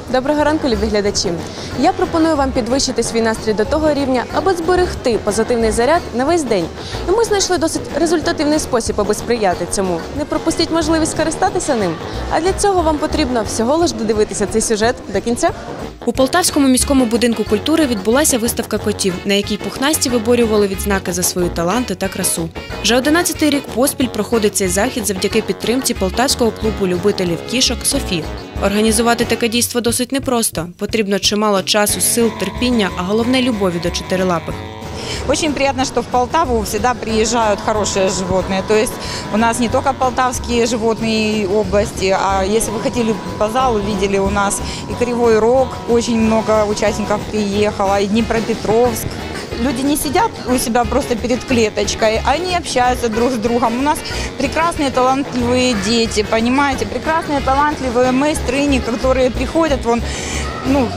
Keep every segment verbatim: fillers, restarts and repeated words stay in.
Доброго ранку, любі глядачі! Я пропоную вам підвищити свій настрій до того рівня, аби зберегти позитивний заряд на весь день. І ми знайшли досить результативний спосіб, аби сприяти цьому. Не пропустіть можливість скористатися ним. А для цього вам потрібно всього лиш додивитися цей сюжет до кінця. У Полтавському міському будинку культури відбулася виставка котів, на якій пухнасті виборювали відзнаки за свої таланти та красу. Вже одинадцятий рік поспіль проходить цей захід завдяки підтримці Полтавського клубу любителів кішок «Софі». Організувати таке дійство досить непросто. Потрібно чимало часу, сил, терпіння, а головне – любові до чотирилапих. Очень приятно, что в Полтаву всегда приезжают хорошие животные. То есть у нас не только полтавские животные области, а если вы ходили по залу, видели у нас и Кривой Рог, очень много участников приехало, и Днепропетровск. Люди не сидят у себя просто перед клеточкой, они общаются друг с другом. У нас прекрасные талантливые дети, понимаете, прекрасные талантливые майстрыни, которые приходят, вон, ну,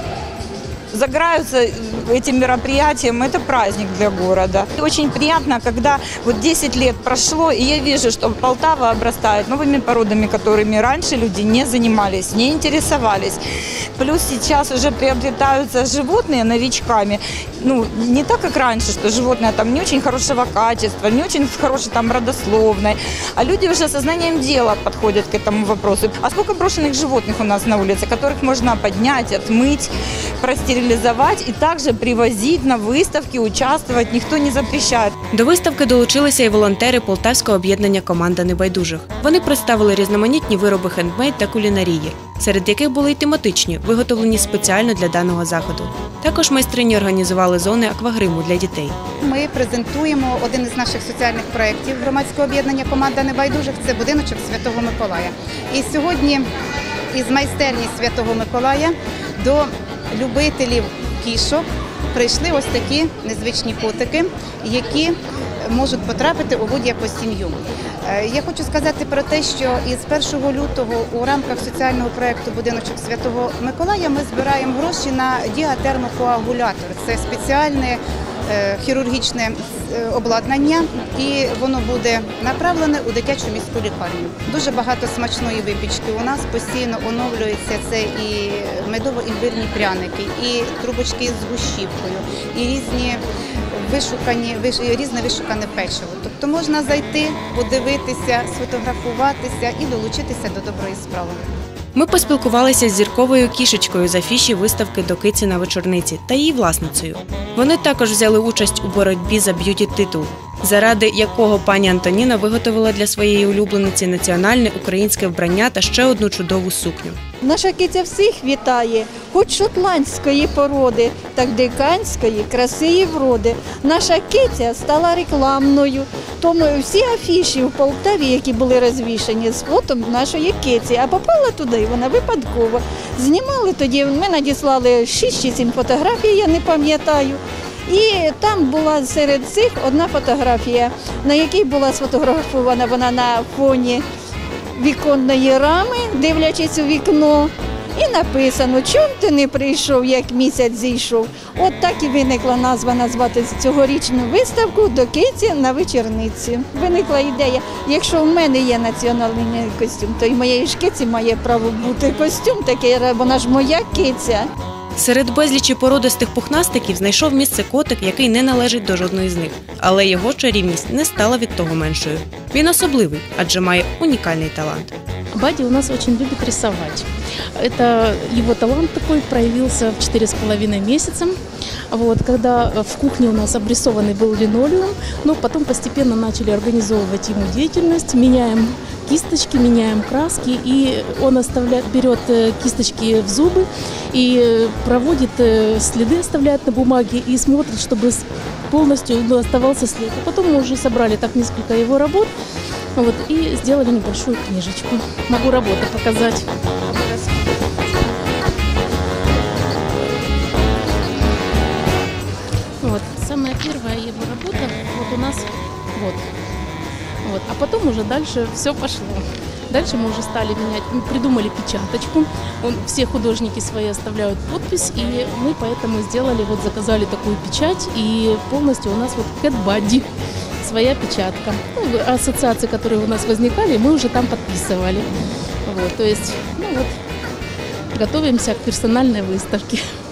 загораются этим мероприятием, это праздник для города. Очень приятно, когда вот десять лет прошло, и я вижу, что Полтава обрастает новыми породами, которыми раньше люди не занимались, не интересовались. Плюс сейчас уже приобретаются животные новичками, ну, не так, как раньше, что животное там не очень хорошего качества, не очень хорошей там родословной, а люди уже сознанием дела подходят к этому вопросу. А сколько брошенных животных у нас на улице, которых можно поднять, отмыть, простерилизовать и также привозить на виставки, участвовать, ніхто не запрещає. До виставки долучилися і волонтери Полтавського об'єднання «Команда небайдужих». Вони представили різноманітні вироби хендмейд та кулінарії, серед яких були й тематичні, виготовлені спеціально для даного заходу. Також майстрині організували зони аквагриму для дітей. Ми презентуємо один із наших соціальних проєктів громадського об'єднання «Команда небайдужих» – це будиночок Святого Миколая. І сьогодні із майстерні Святого Миколая до любителів кішок прийшли ось такі незвичні котики, які можуть потрапити у будь-яку сім'ю. Я хочу сказати про те, що із першого лютого у рамках соціального проєкту «Будиночок Святого Миколая» ми збираємо гроші на діатермокоагулятор. Це спеціальне хірургічне обладнання, і воно буде направлене у дитячу міську лікарню. Дуже багато смачної випічки у нас, постійно оновлюється це і медово-імбирні пряники, і трубочки з гущівкою, і різні вишукані, різне вишукане печиво. Тобто можна зайти, подивитися, сфотографуватися і долучитися до доброї справи. Ми поспілкувалися з зірковою кішечкою з афіші виставки «До киці на вечорниці» та її власницею. Вони також взяли участь у боротьбі за б'юті-титул, заради якого пані Антоніна виготовила для своєї улюблениці національне українське вбрання та ще одну чудову сукню. Наша киця всіх вітає, хоч шотландської породи, так диканської, краси і вроди. Наша киця стала рекламною, тому всі афіші в Полтаві, які були розвішені з фотом нашої киці, а попала туди вона випадково. Знімали тоді, ми надіслали шість чи сім фотографій, я не пам'ятаю. І там була серед цих одна фотографія, на якій була сфотографована вона на фоні віконної рами, дивлячись у вікно, і написано, чому ти не прийшов, як місяць зійшов. От так і виникла назва назвати цьогорічну виставку «До киці на вечорниці». Виникла ідея, якщо в мене є національний костюм, то й моєї ж киці має право бути костюм такий, вона ж моя киця. Серед безлічі породистих пухнастиків знайшов місце котик, який не належить до жодної з них. Але його чарівність не стала від того меншою. Він особливий, адже має унікальний талант. Бадди у нас очень любит рисовать. Это его талант такой проявился в четыре с половиной месяца. Вот, когда в кухне у нас обрисованный был линолеум, но потом постепенно начали организовывать ему деятельность, меняем кисточки, меняем краски, и он оставляет, берет кисточки в зубы и проводит следы, оставляет на бумаге и смотрит, чтобы полностью, ну, оставался след. А потом мы уже собрали так несколько его работ, вот, и сделали небольшую книжечку. Могу работу показать. Вот, самая первая его работа вот у нас вот. Вот. А потом уже дальше все пошло. Дальше мы уже стали менять, мы придумали печаточку. Он, все художники свои оставляют подпись, и мы поэтому сделали, вот заказали такую печать, и полностью у нас вот Cat Buddy, своя печатка. Ну, ассоциации, которые у нас возникали, мы уже там подписывали. Вот, то есть, ну вот, готовимся к персональной выставке.